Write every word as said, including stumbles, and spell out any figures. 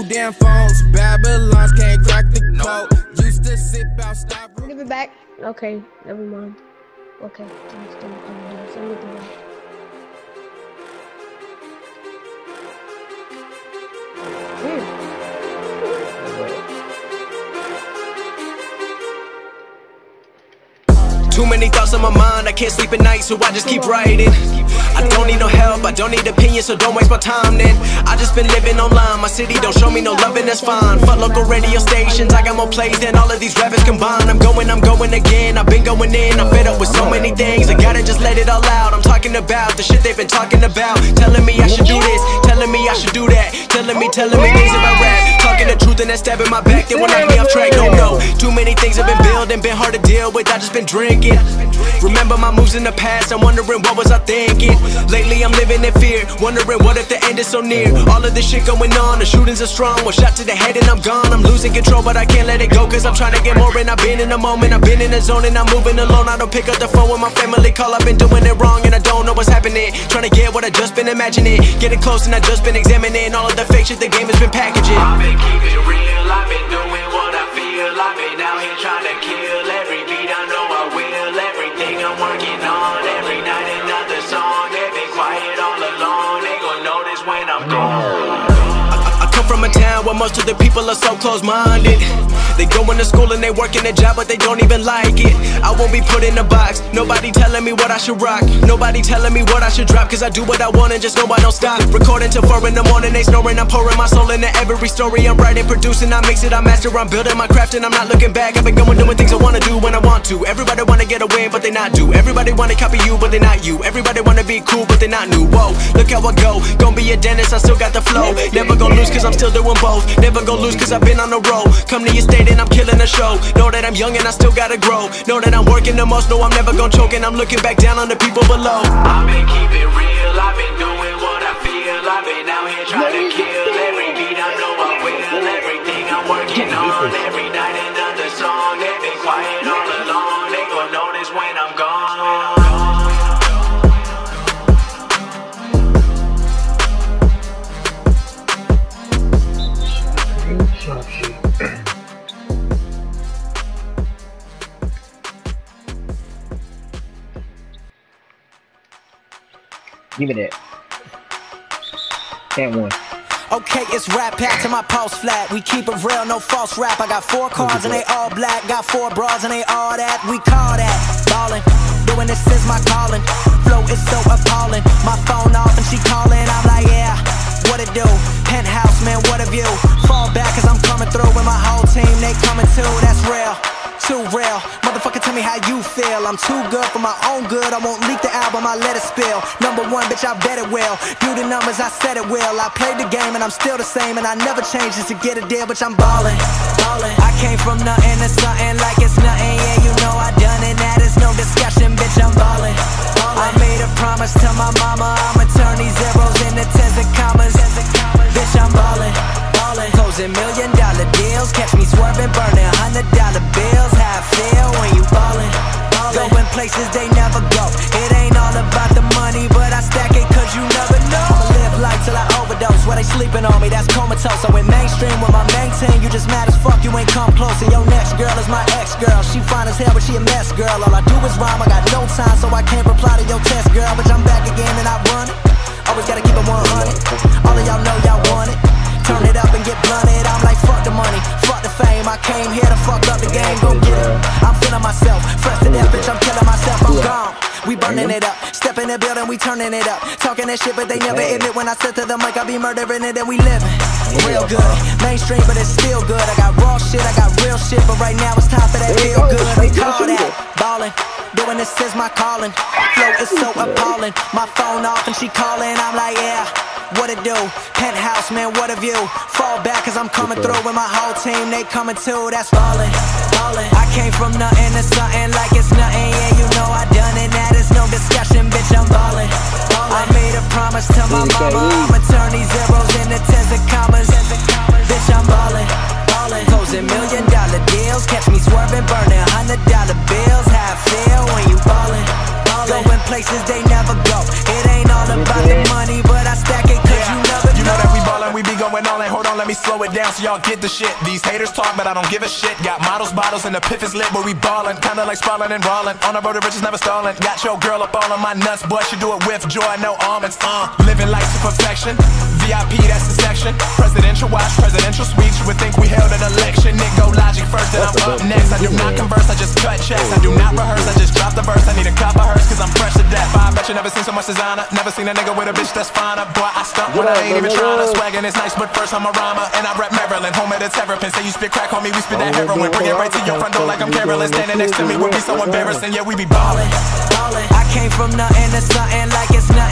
damn phones. Babylons can't crack the code. Used to sip out, stop. Give it back. Okay, never mind. Okay, I'm still gonna do some of the Too many thoughts on my mind, I can't sleep at night, so I just keep writing. I don't need no help, I don't need opinions, so don't waste my time then. I just been living online, my city don't show me no love and that's fine. Fuck local radio stations, I got more plays than all of these rappers combined. I'm going, I'm going again, I've been going in, I'm fed up with so many things. I gotta just let it all out, I'm talking about the shit they've been talking about. Telling me I should do this, telling me I should do that. Telling me, telling me things about rap. Talking the truth and that stabbing my back, they will knock me off track, no, no. Too many things have been building, been hard to deal with, I just been drinking. Remember my moves in the past, I'm wondering what was I thinking. Lately I'm living in fear, wondering what if the end is so near. All of this shit going on, the shootings are strong. One shot to the head and I'm gone. I'm losing control but I can't let it go, cause I'm trying to get more. And I've been in the moment, I've been in the zone, and I'm moving alone. I don't pick up the phone when my family call, I've been doing it wrong and I don't know what's happening. Trying to get what I just been imagining, getting close and I just been examining all of the fake shit the game has been packaging. I've been keeping it real, I've been doing what I feel. I've been out here trying to kill every beat, I know I will. Everything I'm working on, every night another song. They've been quiet all along, they gon' notice when I'm gone. I, I come from a town where most of the people are so close-minded. They going to school and they working a job but they don't even like it. I won't be put in a box, nobody telling me what I should rock. Nobody telling me what I should drop, cause I do what I want and just know I don't stop. Recording till four in the morning, they snoring, I'm pouring my soul into every story. I'm writing, producing, I mix it, I master, I'm building my craft and I'm not looking back. I've been going doing things I wanna do when I want to. Everybody wanna get a win but they not do. Everybody wanna copy you but they not you. Everybody wanna be cool but they not new. Whoa, look how I go, gon' be a dentist, I still got the flow. Never gon' lose cause I'm still doing both. Never gon' lose cause I've been on the road. Come to your state and I'm killing the show. Know that I'm young and I still gotta grow. Know that I'm working the most, know I'm never gon' choke. And I'm looking back down on the people below. I've been keeping real, I've been doing what I feel. I've been out here trying to kill every beat, I know I will. Everything I'm working on, every night another song. They've been quiet all along, they gon' notice when I'm gone. Give me that. That one. Okay, it's rap pack to my pulse flat. We keep it real, no false rap. I got four cars and they all black. Got four bras and they all that. We call that ballin'. Doing this is my calling. Flow is so appalling. My phone off and she calling. I'm like, yeah, what it do? Penthouse, man, what a view. Fall back cause I'm coming through with my whole team. They coming too, that's real. Too real, motherfucker, tell me how you feel. I'm too good for my own good. I won't leak the album, I let it spill. Number one, bitch, I bet it will. Do the numbers, I said it will. I played the game and I'm still the same, and I never change just to get a deal, bitch, I'm ballin', ballin'. I came from nothing to something like it's nothing. Yeah, you know I done it, that is no discussion, bitch, I'm ballin', ballin'. I made a promise to my mama, I'ma turn these zeros into tens and commas. Bitch, I'm ballin', ballin'. Closing million dollar deals, catch me swerving, burning hundred dollar bills. How I feel when you ballin', ballin'. Going places they never go. It ain't all about the money, but I stack it cause you never know. I'ma live life till I overdose. While they sleeping on me, that's comatose. I went mainstream with my main team. You just mad as fuck, you ain't come close. And your next girl is my ex-girl. She fine as hell, but she a mess, girl. All I do is rhyme, I got no time, so I can't reply to your test, girl. But I'm back again and I run it. Always gotta keep it one hundred. All of y'all know y'all want it. Turn it up and get blunted. I'm like, fuck the money, fuck the fame. I came here to fuck up the game, go get it. I'm feeling myself, fresh to death, bitch, I'm killing myself, I'm gone. We burning it up, step in the building, we turning it up. Talking that shit, but they never admit when I said to them like I be murdering it and we living real good. Mainstream, but it's still good. I got raw shit, I got real shit, but right now it's time for that feel good. We call that ballin'. Doing this is my calling. Flow is so appalling. My phone off and she calling. I'm like, yeah, what it do? Penthouse, man, what a view. Fall back cause I'm coming through with my whole team. They coming too, that's ballin', ballin'. I came from nothing to something like it's nothing. Yeah, you know I done it, that is no discussion, bitch, I'm ballin', ballin'. I made a promise to my mama, I'ma turn these zeros into tens and commas. Bitch, I'm ballin', ballin'. Closing million dollar deals, catch me swerving, burning hundred dollar bills. How I feel when you ballin', ballin'. Going places they never go. It ain't all about the money, but I stack it cause you never know. You know that we ballin', we be going all in. Hold on, let me me slow it down so y'all get the shit. These haters talk, but I don't give a shit. Got models, bottles, and the piff is lit, but we ballin'. Kinda like sprawling and rolling. On the road to riches, never stalling. Got your girl up all on my nuts, boy, she do it with joy, no almonds. Uh, living life to perfection. V I P, that's the section. Presidential watch, presidential suite. You would think we held an election. Nick go logic first, then I'm up next. I do not converse, I just cut checks. I do not rehearse, I just drop the verse. I need a cup of hers, cause I'm fresh to death. I bet you never seen so much designer. Never seen a nigga with a bitch that's finer. Boy, I stunt when I ain't even tryna. Swaggin' is nice, but first I'm a rhymer. And I rap Maryland, home of the Terrapin. Say you spit crack, homie, we spit that heroin. Bring it right to your front door like I'm careless. Standing next to me would be so embarrassing. Yeah, we be ballin'. I came from nothing to something like it's nothing.